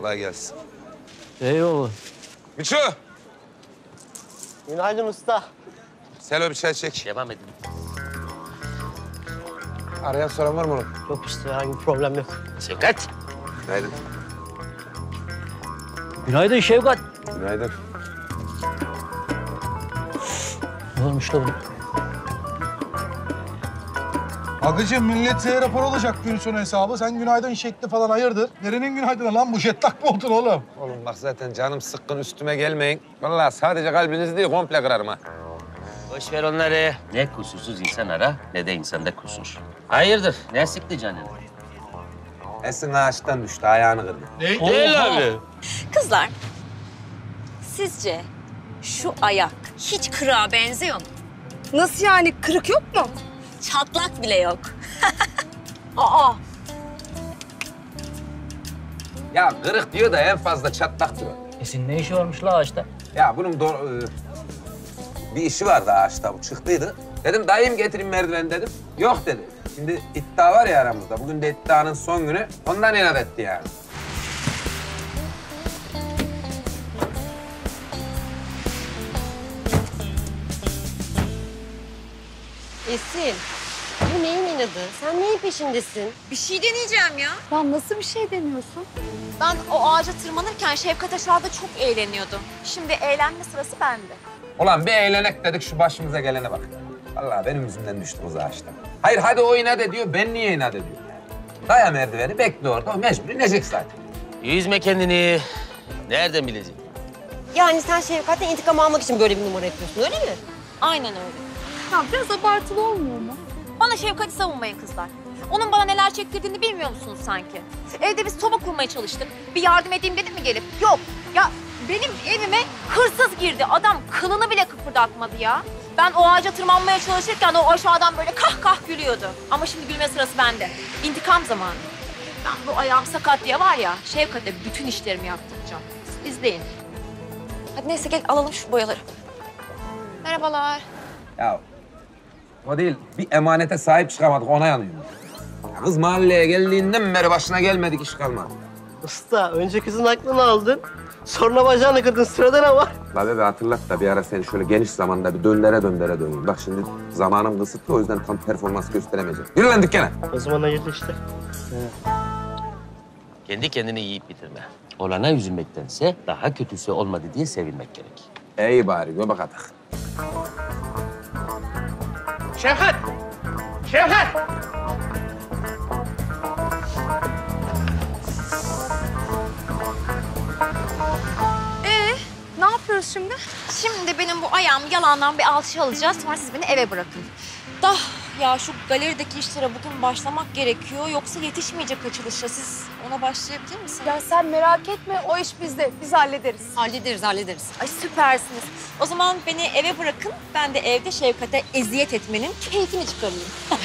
Kolay gelsin. Eyvallah. Miço! Günaydın usta. Selo bir çay çek. Devam edin. Arayan soran var mı oğlum? Yok usta, herhangi bir problem yok. Şevkat. Günaydın. Günaydın Şevkat. Günaydın. Ne olmuş lan? Agıcığım millete rapor olacak gün sonu hesabı. Sen günaydın şekli falan hayırdır? Nerenin günaydını lan bu jettak mı oldun oğlum? Oğlum bak zaten canım sıkkın üstüme gelmeyin. Vallahi sadece kalbinizi değil komple kırarım ha. Boş ver onları. Ne kusursuz insan ara ne de insanda kusur. Hayırdır? Ne sıktı canını? Esin ağaçtan düştü ayağını kırdı. Değil abi. Kızlar, sizce şu ayak hiç kırığa benziyor mu? Nasıl yani? Kırık yok mu? Çatlak bile yok. Aa, Ya kırık diyor da en fazla çatlak diyor. Esin ne işi varmış la ağaçta? Ya bunun bir işi vardı ağaçta bu çıktıydı. Dedim dayım getireyim merdiven dedim. Yok dedi. Şimdi iddia var ya aramızda. Bugün de iddianın son günü. Ondan inat etti yani. Esin, bu neyin inadı? Sen neyin peşindesin? bir şey deneyeceğim ya. Ya nasıl bir şey deniyorsun? Ben o ağaca tırmanırken Şevkat aşağıda çok eğleniyordum. Şimdi eğlenme sırası bende. Ulan bir eğlenek dedik şu başımıza gelene bak. Vallahi benim yüzümden düştü kız ağaçtan. Hayır hadi o inat ediyor, ben niye inat ediyorum yani? Daya merdiveni, bekle orada, o mecbur inecek zaten. Yüzme kendini. Nereden bileceksin? Yani sen Şevkat'ten intikam almak için böyle bir numara yapıyorsun, öyle mi? Aynen öyle. Ya biraz abartılı olmuyor mu? Bana Şevkat'i savunmayın kızlar. Onun bana neler çektirdiğini bilmiyor musunuz sanki? Evde biz soba kurmaya çalıştık. Bir yardım edeyim dedim mi gelip? Yok. Ya benim evime hırsız girdi. Adam kılını bile kıpırdatmadı ya. Ben o ağaca tırmanmaya çalışırken o aşağıdan böyle kah kah gülüyordu. Ama şimdi gülme sırası bende. İntikam zamanı. Ben bu ayağım sakat diye var ya, Şevkat'e bütün işlerimi yaptıracağım. Siz izleyin. Hadi neyse gel alalım şu boyaları. Merhabalar. Ya o değil, bir emanete sahip çıkamadık, ona yanıyorum. Ya kız mahalleye geldiğinden beri başına gelmedik iş kalmadı. Usta, önce kızın aklını aldın. Sonra bacağını kırdın. Sırada ne var? La bebe hatırlat da bir ara seni şöyle geniş zamanda bir döndere döneyim. Bak şimdi zamanım kısıtlı, o yüzden tam performans gösteremeyeceğim. Yürü lan dükkana. O zaman hayırlı işte. Kendi kendini yiyip bitirme. Olana üzülmektense daha kötüsü olmadı diye sevinmek gerek. İyi bari, göbek atak. Şevkat! Şevkat! Ne yapıyoruz şimdi? Şimdi benim bu ayağımı yalandan bir alçı alacağız. Sonra siz beni eve bırakın. Da ya şu galerideki işlere bugün başlamak gerekiyor. Yoksa yetişmeyecek açılışa. Siz ona başlayabilir misiniz? Ya sen merak etme, o iş bizde. Biz hallederiz. Hallederiz, hallederiz. Ay süpersiniz. O zaman beni eve bırakın. Ben de evde Şevkat'e eziyet etmenin keyfini çıkarayım.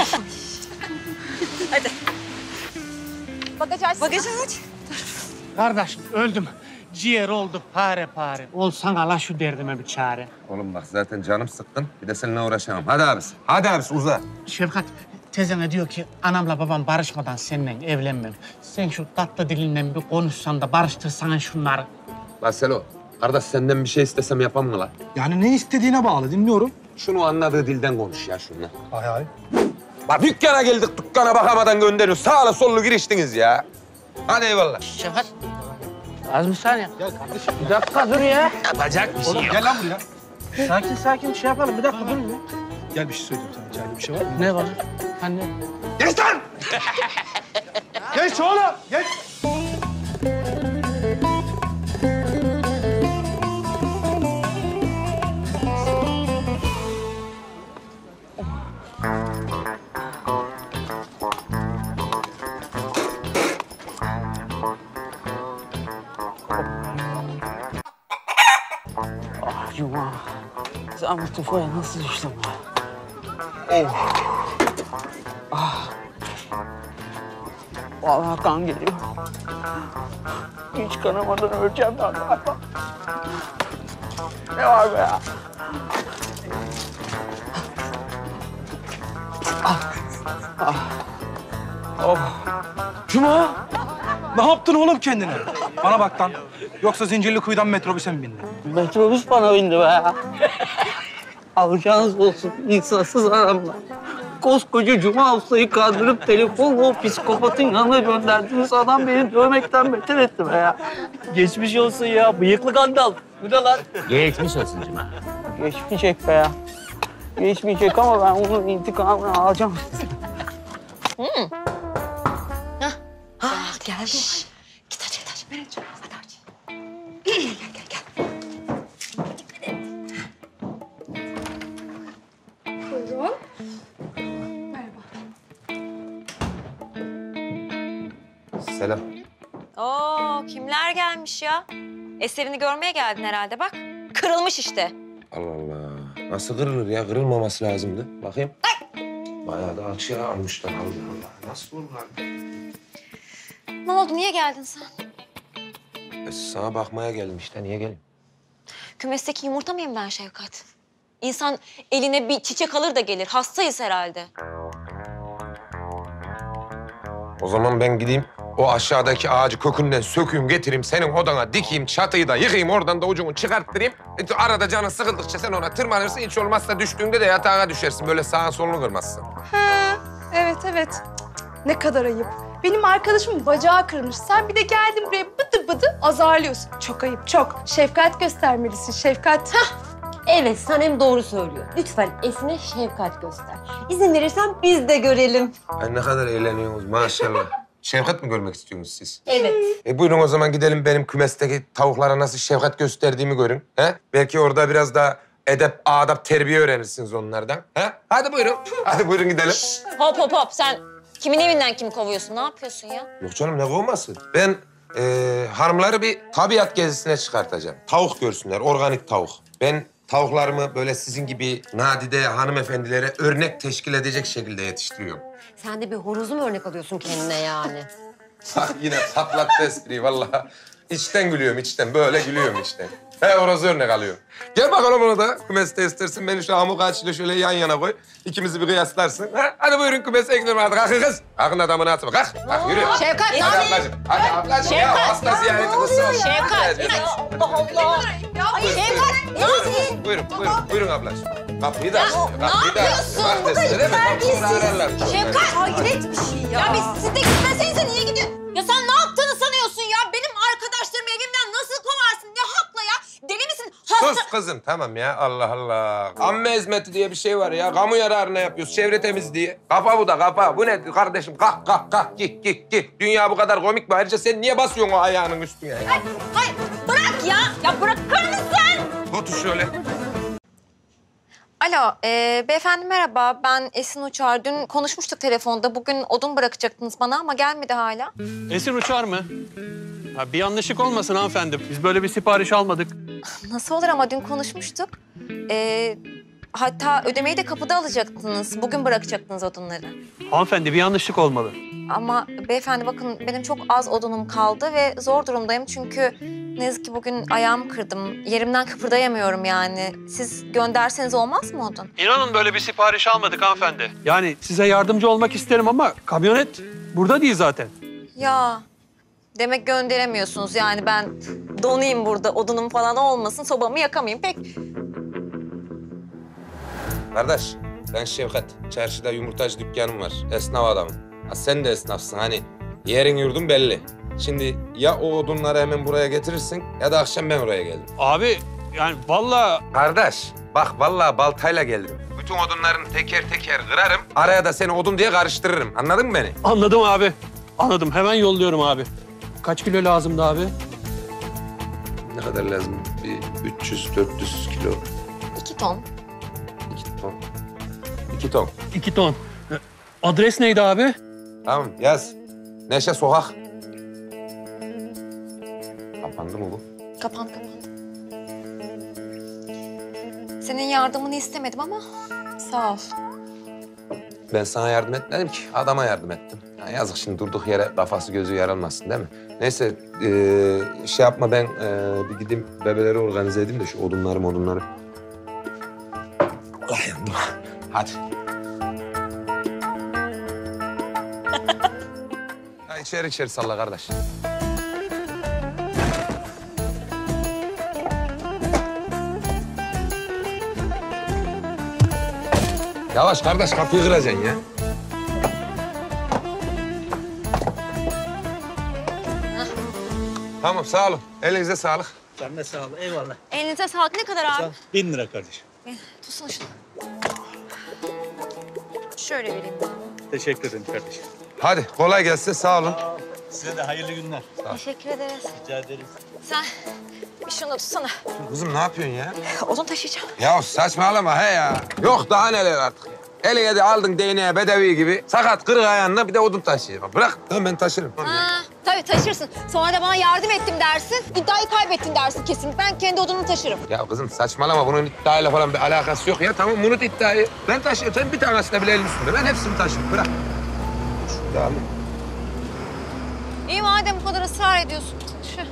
Hadi. Bagajı aç. Bagajı aç. Kardeşim öldüm. Ciğer oldu pare pare. Olsan ala şu derdime bir çare. Oğlum bak zaten canım sıkkın, bir de seninle uğraşamam. Hadi abisi, hadi abisi uza. Şefkat tezene diyor ki anamla babam barışmadan seninle evlenmem. Sen şu tatlı dilinle bir konuşsan da barıştırsan şunları. La Selo, kardeş senden bir şey istesem yapam mı la? Yani ne istediğine bağlı, dinliyorum. Şunu anladığı dilden konuş ya şununla. Hay hay. Bak dükkana geldik, dükkana bakamadan gönderiyoruz. Sağla sollu giriştiniz ya. Hadi eyvallah. Şefkat az bir saniye. Gel kardeşim. Bir dakika dur ya. Yapacak bir şey yok. Gel lan buraya. Sakin sakin şey yapalım. Bir dakika dur ya. Gel bir şey söyleyeyim sana. İçeride bir şey var mı? Ne var? Anne. Geç lan! Geç oğlum, geç. Cuma. Sen Mustafa'ya nasıl düştün be? Vallahi kan geliyor. Hiç kanamadan öleceğim ben galiba. Ne var be ya? Cuma, ne yaptın oğlum kendine? Bana bak lan. Yoksa Zincirlikuyu'dan metrobüse mi bindin? Metrobüs bana bindi be. Alacağınız olsun insansız adamlar. Koskoca Cuma Usta'yı kandırıp telefonla o psikopatın yanına gönderdiniz. Adam beni dövmekten beter etti be ya. Geçmiş olsun ya. Bıyıklı Gandalf. Bu da lan. Geçmiş olsun Cuma. Geçmeyecek be ya. Geçmeyecek ama ben onun intikamını alacağım. Geldi. Git aç, git aç. Ben açıyorum. Hadi aç. Gel. Buyurun. Merhaba. Selam. Oo, kimler gelmiş ya? Eserini görmeye geldin herhalde bak. Kırılmış işte. Allah Allah. Nasıl kırılır ya? Kırılmaması lazımdı. Bakayım. Bayağı da alçıya almışlar. Allah Allah. Nasıl olur lan? Ne oldu, niye geldin sen? Sana bakmaya geldim işte. Niye geleyim? Kümesteki yumurta mıyım ben Şevkat? İnsan eline bir çiçek alır da gelir. Hastayız herhalde. O zaman ben gideyim. O aşağıdaki ağacı kökünden sökeyim, getireyim, senin odana dikeyim, çatıyı da yıkayım, oradan da ucunu çıkarttırayım. Arada canın sıkıldıkça sen ona tırmanırsın, hiç olmazsa düştüğünde de yatağa düşersin. Böyle sağın solunu kırmazsın. Ha, evet. Ne kadar ayıp. Benim arkadaşımın bacağı kırılmış. Sen bir de geldin buraya bıdı bıdı azarlıyorsun. Çok ayıp, çok. Şefkat göstermelisin, şefkat. Evet, Sanem doğru söylüyor. Lütfen Esin'e şefkat göster. İzin verirsen biz de görelim. Ay ne kadar eğleniyorsunuz maşallah. Şefkat mi görmek istiyorsunuz siz? Evet. Buyurun o zaman gidelim benim kümesteki tavuklara nasıl şefkat gösterdiğimi görün. He? Belki orada biraz da edep, adap, terbiye öğrenirsiniz onlardan. He? Hadi buyurun. Hadi buyurun gidelim. Hop. Sen kimin evinden kim kovuyorsun? Ne yapıyorsun ya? Yok canım ne kovması? Ben hanımları bir tabiat gezisine çıkartacağım. Tavuk görsünler, organik tavuk. Ben tavuklarımı böyle sizin gibi nadide hanımefendilere örnek teşkil edecek şekilde yetiştiriyorum. Sen de bir horozu mu örnek alıyorsun kendine yani? Yine patlattı espriyi vallahi. İçten gülüyorum, içten. Böyle gülüyorum içten. He, orası örnek alıyorum. Gel bakalım ona da. Kümeste istersin. Beni şu Amuk Ağaç ile şöyle yan yana koy. İkimizi bir kıyaslarsın. Ha? Hadi buyurun kümese gidelim hadi. Kalkın kız. Kalkın adamın atma. Kalk. Kalk yürü. Şevkat, Hadi ablacığım. Hadi ablacığım ya. Hasta ziyareti kızı olsun. Şevkat. Allah. Şevkat. Buyurun ablacığım. Kapıyı da aç. Ne yapıyorsun? Bu kadar terbiyesiz. Şevkat. Hayret bir şey ya. Ya siz de gitmesenize niye gidiyorsun? Ya sen ne yaptığını sanıyorsun ya? Benim arkadaşlarımı evimden nasıl kovarsın? Ne hakla ya? Deli misin? Hasta... Sus kızım tamam ya Allah Allah. Amme hizmeti diye bir şey var ya. Kamu yararına yapıyoruz. Çevre temizliği. Kafa bu da kafa. Bu ne kardeşim? Kalk. Git. Dünya bu kadar komik mi? Ayrıca sen niye basıyorsun o ayağının üstüne ya? Hayır bırak ya. Ya bırakır mısın? Otur şöyle. Alo, beyefendi merhaba. Ben Esin Uçar. Dün konuşmuştuk telefonda. Bugün odun bırakacaktınız bana ama gelmedi hala. Esin uçar mı? Ha, bir yanlışlık olmasın hanımefendi. Biz böyle bir sipariş almadık. Nasıl olur ama dün konuşmuştuk. Hatta ödemeyi de kapıda alacaktınız. Bugün bırakacaktınız odunları. Hanımefendi bir yanlışlık olmalı. Ama beyefendi bakın benim çok az odunum kaldı ve zor durumdayım. Çünkü ne yazık ki bugün ayağımı kırdım. Yerimden kıpırdayamıyorum yani. Siz gönderseniz olmaz mı odun? İnanın böyle bir sipariş almadık hanımefendi. Yani size yardımcı olmak isterim ama kamyonet burada değil zaten. Ya demek gönderemiyorsunuz yani ben donayım burada odunum falan olmasın sobamı yakamayayım pek. Kardeş ben Şevkat. Çarşıda yumurtacı dükkanım var. Esnaf adamım. Ha, sen de esnafsın hani. Yerin yurdun belli. Şimdi ya o odunları hemen buraya getirirsin ya da akşam ben oraya geldim. Abi yani vallahi... Kardeş bak vallahi baltayla geldim. Bütün odunların teker teker kırarım. Araya da seni odun diye karıştırırım. Anladın mı beni? Anladım abi. Anladım. Hemen yolluyorum abi. Kaç kilo lazımdı abi? Ne kadar lazım? Bir 300-400 kilo. 2 ton. 2 ton. 2 ton. 2 ton. Adres neydi abi? Tamam yaz. Neşe Sokak. Kapandı mı bu? Kapan. Senin yardımını istemedim ama sağ ol. Ben sana yardım etmedim ki. Adama yardım ettim. Ya yazık şimdi durduk yere kafası gözü yaralmasın değil mi? Neyse şey yapma ben bir gideyim bebeleri organize edeyim de şu odunları. Ay yandım. Hadi. Ha, içeri salla kardeş. Yavaş kardeş, kapıyı kıracaksın ya. Tamam, sağ olun. Elinize sağlık. Sen de sağ ol. Eyvallah. Elinize sağlık. Ne kadar abi? 1000 lira kardeşim. Tutsana şunu. Şöyle vereyim ben. Teşekkür ederim kardeşim. Hadi kolay gelsin, sağ olun. Size de hayırlı günler. Teşekkür ederiz. Rica ederim. Sen şunu tutsana. Kızım ne yapıyorsun ya? Odun taşıyacağım. Ya saçmalama he ya. Yok daha neler artık. Eline de aldın değneğe bedevi gibi. Sakat kırık ayağınla bir de odun taşıyor. Bırak. Tamam ben taşırım. Tabii taşırsın. Sonra da bana yardım ettim dersin. İddiayı kaybettin dersin kesin. Ben kendi odunumu taşırım. Ya kızım saçmalama. Bunun iddiayla falan bir alakası yok ya. Tamam unut iddiayı. Ben taşıyorum. Sen bir tanesine bile elin üstünde. Ben hepsini taşırım. Bırak. Şunu da alayım. İyi madem bu kadar ısrar ediyorsun. Taşı.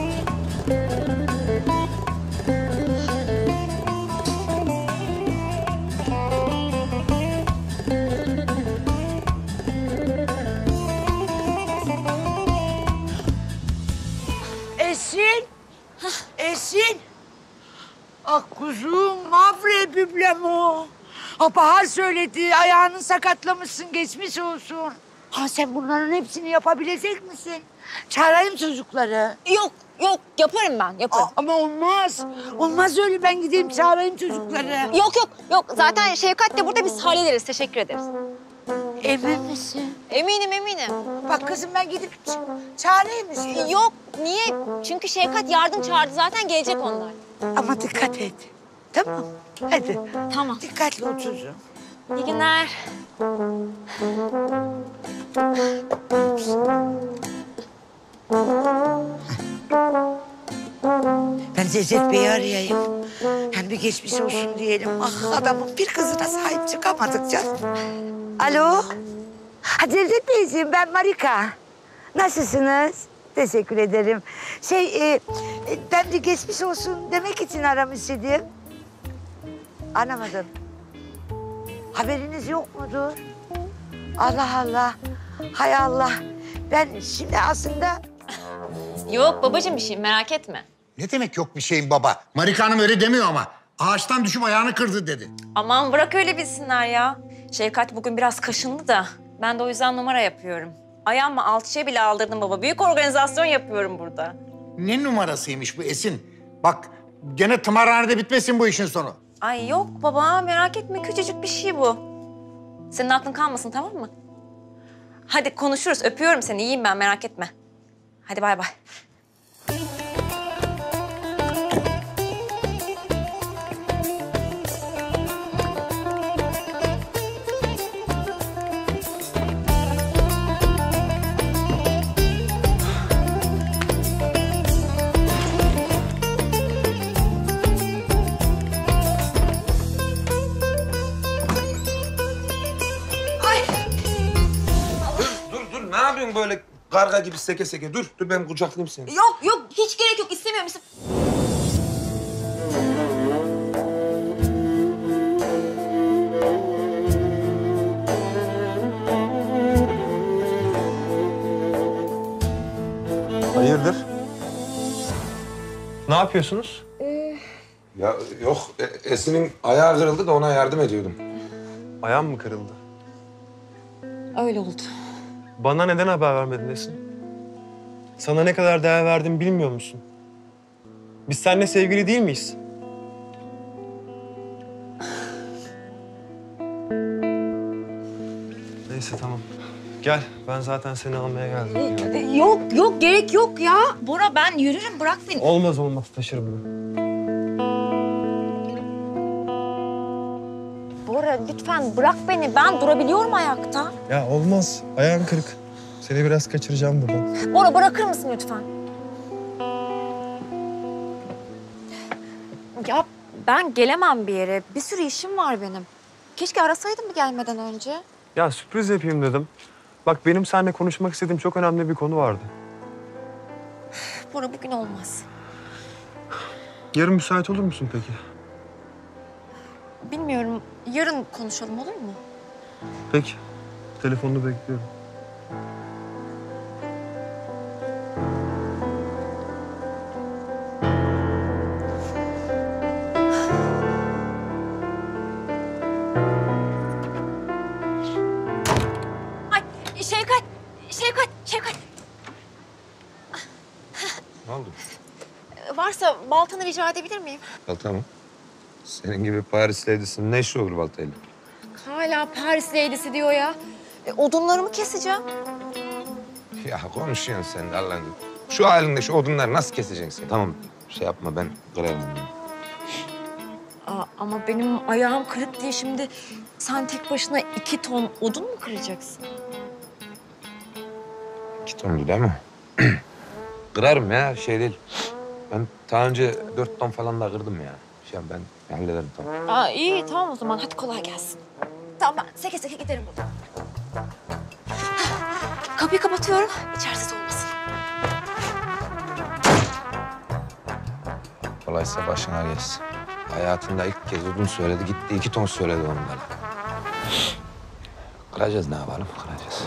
Esin. Esin. Ah kuzum, mavre büblem o. Ha, Bahar söyledi, ayağını sakatlamışsın, geçmiş olsun. Ha sen bunların hepsini yapabilecek misin? Çağırayım çocukları. Yok yaparım ben yaparım. Ama olmaz. Olmaz öyle, ben gideyim çağırayım çocukları. Yok. Zaten Şevkat de burada, biz hallederiz. Teşekkür ederiz. Emin misin? Eminim. Bak kızım, ben gidip çağırayım mı? Yok, niye? Çünkü Şevkat yardım çağırdı. Zaten gelecek onlar. Ama dikkat et. Tamam. Hadi. Tamam. Dikkatli ol çocuğum. İyi günler. Ben Cevdet Bey'i arayayım. Hem bir geçmiş olsun diyelim. Ah adamın bir kızına sahip çıkamadık canım. Alo. Ha Cevdet Beyciğim, ben Marika. Nasılsınız? Teşekkür ederim. Ben bir geçmiş olsun demek için aramış idim. Anlamadım. Haberiniz yok mudur? Allah Allah. Hay Allah. Ben şimdi aslında... Yok babacığım, bir şey merak etme. Ne demek yok bir şeyin baba? Marika Hanım öyle demiyor ama. Ağaçtan düşüp ayağını kırdı dedi. Aman bırak öyle bilsinler ya. Şevkat bugün biraz kaşındı da ben de o yüzden numara yapıyorum. Ayağımı alçıya bile aldırdım baba. Büyük organizasyon yapıyorum burada. Ne numarasıymış bu Esin? Bak gene tımarhanede bitmesin bu işin sonu. Ay yok baba, merak etme, küçücük bir şey bu. Senin aklın kalmasın, tamam mı? Hadi konuşuruz, öpüyorum seni, iyiyim ben, merak etme. Hadi bay bay. Dur. Ne yapıyorsun böyle karga gibi seke seke? Dur ben kucaklayayım seni. Yok, hiç gerek yok, istemiyorum. Hayırdır? Ne yapıyorsunuz? Ya yok, Esin'in ayağı kırıldı da ona yardım ediyordum. Ayağım mı kırıldı? Öyle oldu. Bana neden haber vermedin Esin? Sana ne kadar değer verdiğimi bilmiyor musun? Biz seninle sevgili değil miyiz? Neyse tamam. Gel, ben zaten seni almaya geldim. Yok, gerek yok ya. Bora, ben yürürüm, bırak beni. Olmaz taşırım ben. Bora, lütfen bırak beni. Ben durabiliyorum ayakta. Ya olmaz, ayağın kırık. Seni biraz kaçıracağım buradan. Bora, bırakır mısın lütfen? Ya ben gelemem bir yere. Bir sürü işim var benim. Keşke arasaydım mı gelmeden önce? Ya sürpriz yapayım dedim. Bak benim seninle konuşmak istediğim çok önemli bir konu vardı. Bora, bugün olmaz. Yarın müsait olur musun peki? Bilmiyorum. Yarın konuşalım, olur mu? Peki. Telefonunu bekliyorum. Şevkat. Ne oldu? Varsa baltanı rica edebilir miyim? Balta mı? Senin gibi Paris lady'sinin ne işi olur baltayla? Hala Paris lady'si diyor ya. Odunlarımı keseceğim. Ya konuşuyorsun sen de Allah'ın. Şu halinde şu odunları nasıl keseceksin? Tamam şey yapma ben kırarım bunu. Ama benim ayağım kırık diye şimdi sen tek başına 2 ton odun mu kıracaksın? 2 tondu değil mi? Kırarım ya şey değil. Ben daha önce 4 ton falan da kırdım ya. Ben hallederim tamam. İyi tamam o zaman hadi kolay gelsin. Tamam ben seke seke giderim buradan. Kapıyı kapatıyorum içerisi olmasın. Kolaysa başına geçsin. Hayatında ilk kez odun söyledi gitti 2 ton söyledi onlara. Kıracağız ne yapalım kıracağız.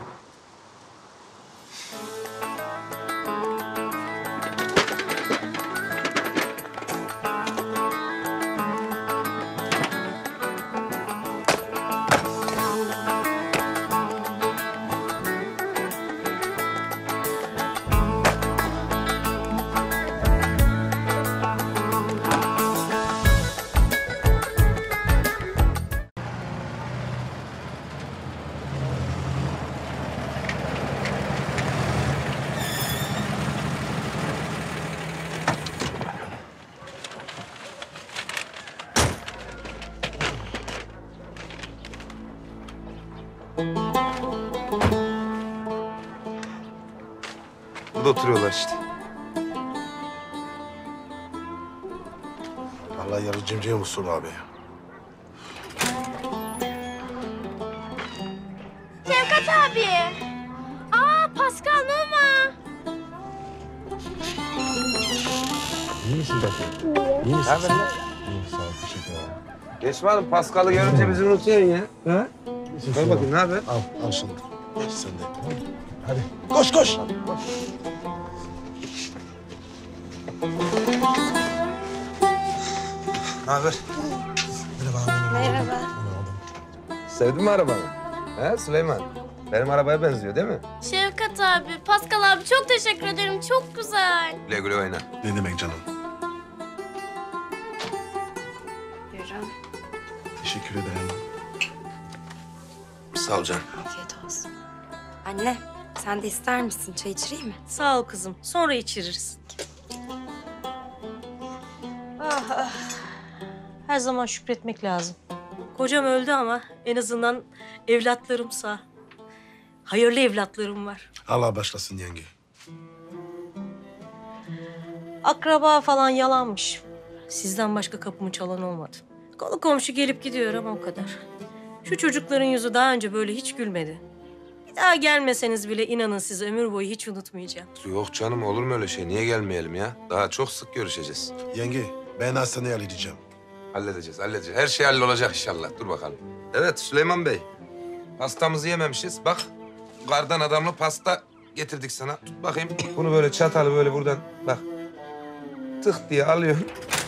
Burada oturuyorlar işte. Allah yarı cimciye musun abi? Şevkat abi. Pascal Numa. İyi misin bakayım? İyi misin? Ne haber? İyiyim sağ ol teşekkür ederim. Geçme hanım Pascal'ı görünce bizi unutuyorsun ya. Ha? Ver bakayım ne haber? Al şunu. Geç sen de. Hadi. Koş koş. Ne haber? Merhaba. Sevdin mi arabanı? He Süleyman? Benim arabaya benziyor değil mi? Şevkat abi, Pascal abi çok teşekkür ederim. Çok güzel. Güle güle oyna. Ne demek canım? Yürü. Teşekkür ederim. Sağ ol canım. Afiyet olsun. Anne, sen de ister misin? Çay içireyim mi? Sağ ol kızım. Sonra içiririz. Her zaman şükretmek lazım. Kocam öldü ama en azından evlatlarım sağ. Hayırlı evlatlarım var. Allah başlasın yenge. Akraba falan yalanmış. Sizden başka kapımı çalan olmadı. Konu komşu gelip gidiyor ama o kadar. Şu çocukların yüzü daha önce böyle hiç gülmedi. Bir daha gelmeseniz bile inanın sizi ömür boyu hiç unutmayacağım. Yok canım olur mu öyle şey? Niye gelmeyelim ya? Daha çok sık görüşeceğiz. Yenge, ben hastaneye halledeceğim. Halledeceğiz. Her şey hallolacak inşallah. Dur bakalım. Evet Süleyman Bey. Pastamızı yememişiz. Bak kardan adamlı pasta getirdik sana. Tut bakayım. Bunu böyle çatalı böyle buradan bak. Tık diye alıyorsun.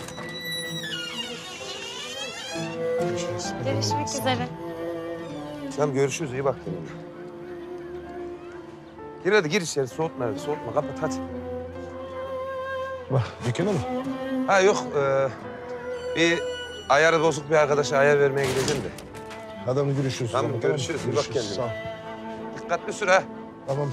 Görüşmek üzere. Tamam görüşürüz. İyi bak kendine. Gir hadi gir içeri. Soğutma. Kapat hadi. Bak, dükkana mı? Ha yok. Bir ayarı bozuk bir arkadaşa ayar vermeye gideceğim de. Adamla görüşürüz. Tamam görüşürüz. İyi bak kendine. Sağ ol. Dikkatli sür ha. Tamam.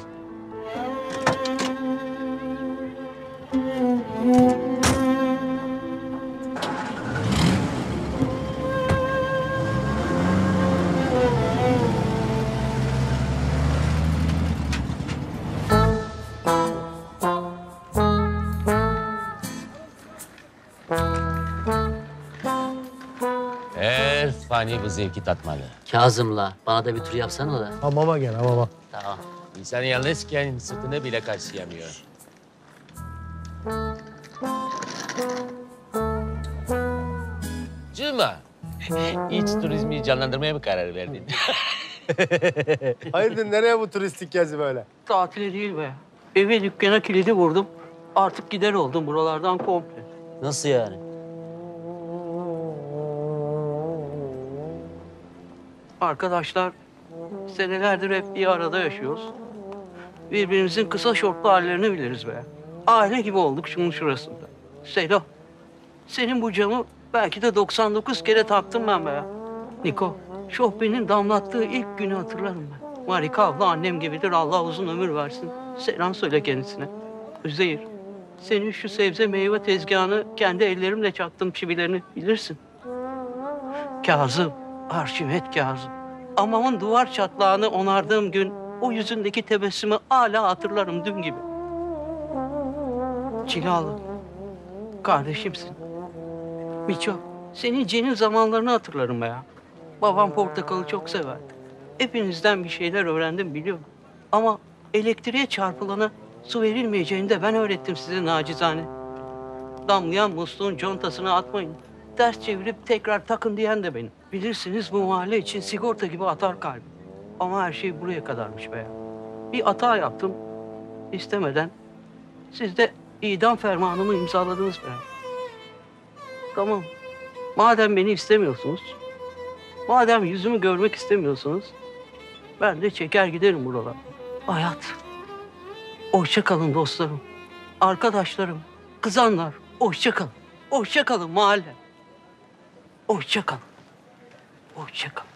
Her fani bu zevki tatmalı. Kazım'la bana da bir tur yapsana da. Hamama gel hamama. Tamam. İnsan yalnızken sırtını bile karşılayamıyor. Cuma, iç turizmi canlandırmaya mı karar verdin? Hayırdır nereye bu turistik gezi böyle? Tatile değil be. Eve dükkana kilidi vurdum. Artık gider oldum buralardan komple. Nasıl yani? Arkadaşlar senelerdir hep bir arada yaşıyoruz. birbirimizin kısa şortlu hallerini biliriz be. Aile gibi olduk şunun şurasında. Selo, senin bu camı belki de 99 kere taktım ben be ya. Niko, şofbenin damlattığı ilk günü hatırlarım ben. Marika abla annem gibidir, Allah uzun ömür versin. Selam söyle kendisine. Üzeyir, senin şu sebze meyve tezgahını kendi ellerimle çaktım çivilerini bilirsin. Kazım, Arşimet Kazım. Amamın duvar çatlağını onardığım gün o yüzündeki tebessümü hala hatırlarım dün gibi. Cilalı, kardeşimsin. Miço, senin cenin zamanlarını hatırlarım be ya. Babam portakalı çok severdi. Hepinizden bir şeyler öğrendim biliyorum. Ama elektriğe çarpılana su verilmeyeceğini de ben öğrettim size nacizane. Damlayan musluğun contasına atmayın. Ters çevirip tekrar takın diyen de benim. Bilirsiniz bu mahalle için sigorta gibi atar kalbim. Ama her şey buraya kadarmış be ya. Bir hata yaptım. İstemeden. Siz de idam fermanımı imzaladınız be ya. Tamam. Madem beni istemiyorsunuz, madem yüzümü görmek istemiyorsunuz, ben de çeker giderim buralar. Hayat. Hoşça kalın dostlarım, arkadaşlarım, kızanlar. Hoşça kalın. Hoşça kalın mahalle. Hoşça kalın. Hoşça kalın.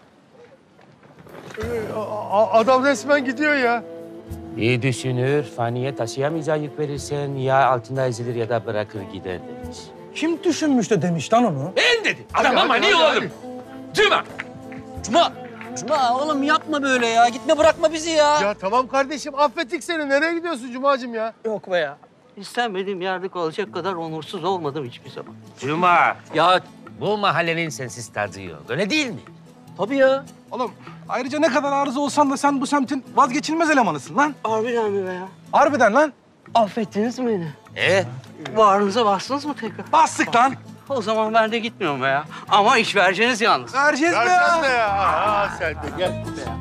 Adam resmen gidiyor ya. İyi düşünür. Faniye taşıyamayacağı yük verirsen ya altında ezilir ya da bırakır gider demiş. Kim düşünmüş de demiş lan onu? Ben dedim. Adama mani olalım. Cuma. Cuma oğlum yapma böyle ya. Gitme bırakma bizi ya. Ya tamam kardeşim affettik seni. Nereye gidiyorsun Cuma'cığım ya? Yok be ya. İstenmediğim yerde kalacak kadar onursuz olmadım hiçbir zaman. Cuma. Ya bu mahallenin sensiz tadı yok. Öyle değil mi? Tabii ya. Oğlum ayrıca ne kadar arıza olsan da sen bu semtin vazgeçilmez elemanısın lan. Harbiden mi be ya? Harbiden lan. Affettiniz mi beni? Bağrınıza bastınız mı tekrar? Bastık lan. O zaman ben de gitmiyorum be ya. Ama iş vereceğiniz yalnız. Vereceğiz be ya. Vereceğiz de ya. Aa, sen de gel.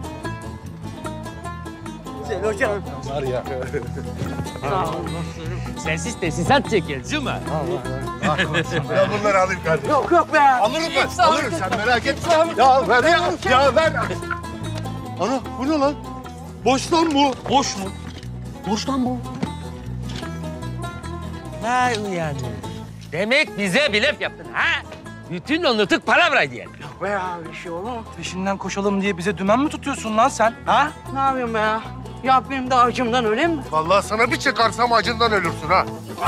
Güzel hocam. Var ya. Sağ olun dostlarım. Sensiz tesisat çeker Cuma. Ya bunları alayım kardeşim. Yok be ya. Alırım ben. Alırım sen merak etme. Ya ver ya. Ya ver. Ana bu ne lan? Boş lan bu. Boş mu? Boş lan bu. Vay uyanır. Demek bize blöf yaptın ha? Bütün o nutuk palavraydı yani. Yok be ya bir şey olur mu? Peşinden koşalım diye bize dümen mi tutuyorsun lan sen? Ha? Ne yapayım be ya? Ya benim de acımdan öleyim mi? Vallahi sana bir çıkarsam acından ölürsün ha.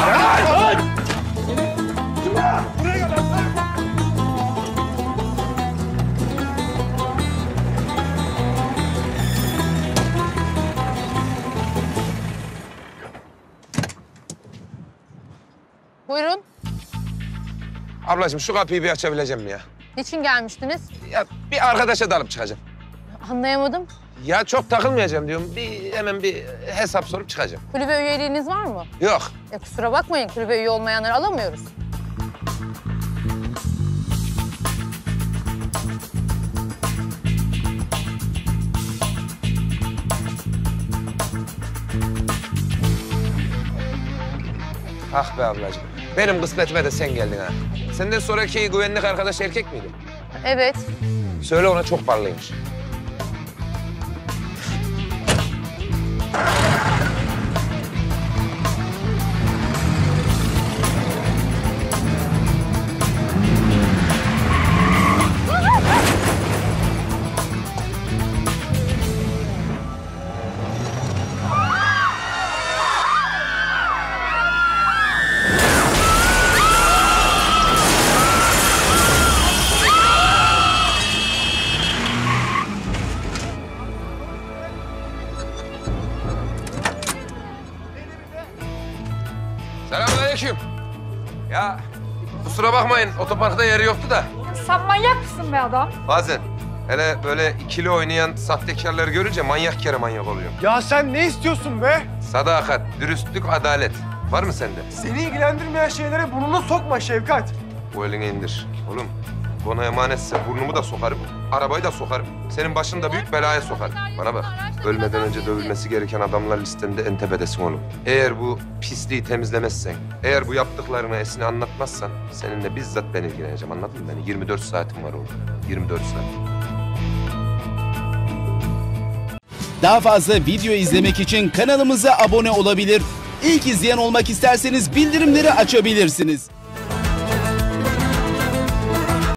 Buyurun. Ablacığım şu kapıyı bir açabileceğim mi ya? Niçin gelmiştiniz? Ya bir arkadaşa da alıp çıkacağım. Anlayamadım. Ya çok takılmayacağım diyorum. Hemen bir hesap sorup çıkacağım. Kulübe üyeliğiniz var mı? Yok. Kusura bakmayın, kulübe üye olmayanları alamıyoruz. Ah be ablacığım. Benim kısmetime de sen geldin ha. Senden sonraki güvenlik arkadaş erkek miydi? Evet. Söyle ona çok parlıymış. Selamünaleyküm. Ya kusura bakmayın otoparkta yeri yoktu da. Sen manyak mısın be adam? Bazen hele böyle ikili oynayan sahtekarları görünce manyak kere manyak oluyor. Ya sen ne istiyorsun be? Sadakat, dürüstlük, adalet. Var mı sende? Seni ilgilendirmeyen şeylere burnunu sokma Şevkat. Bu elini indir. Oğlum bana emanetse burnumu da sokarım, arabayı da sokarım. Senin başını da büyük belaya sokarım. Bana bak, ölmeden önce dövülmesi gereken adamlar listende en tepedesin oğlum. Eğer bu pisliği temizlemezsen, eğer bu yaptıklarını Esin'e anlatmazsan... ...seninle bizzat ben ilgileneceğim, anladın mı beni? 24 saatim var oğlum, 24 saat. Daha fazla video izlemek için kanalımıza abone olabilir. İlk izleyen olmak isterseniz bildirimleri açabilirsiniz.